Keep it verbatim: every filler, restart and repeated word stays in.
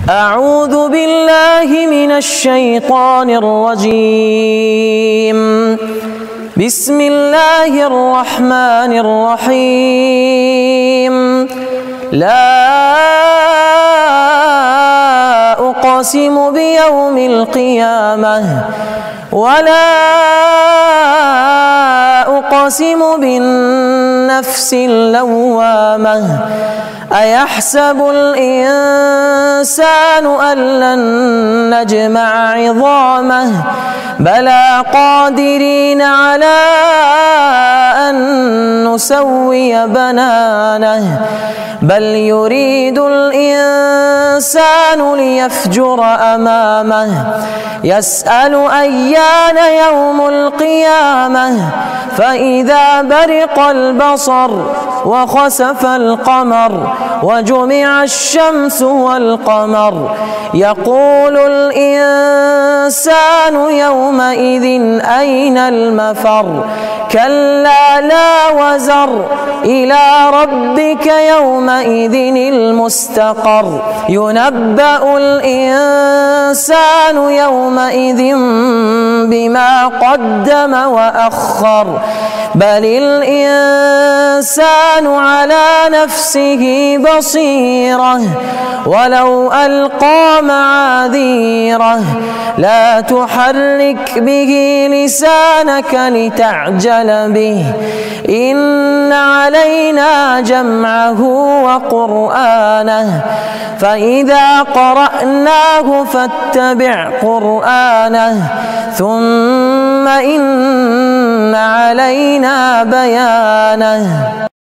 أعوذ بالله من الشيطان الرجيم. بسم الله الرحمن الرحيم. لا أقسم بيوم القيامة ولا أقسم بالنفس اللوامة. أيحسب الإنسان أن لن نجمع عظامه بلى قادرين على أن نسوي بنانه بل يريد الإنسان ليفجر أمامه يسأل أيان يوم القيامة فإذا برق البصر وخسف القمر وجمع الشمس والقمر يقول الإنسان يومئذ أين المفر كلا لا وزر إلى ربك يومئذ المستقر ينبأ الإنسان يومئذ بما قدم وأخر بل الإنسان على نفسه بصيرة ولو ألقى معاذيره لا تحرك به لسانك لتعجل به إن علينا جمعه وقرآنه فإذا قرأناه فاتبع قرآنه ثم إن علينا بيانه.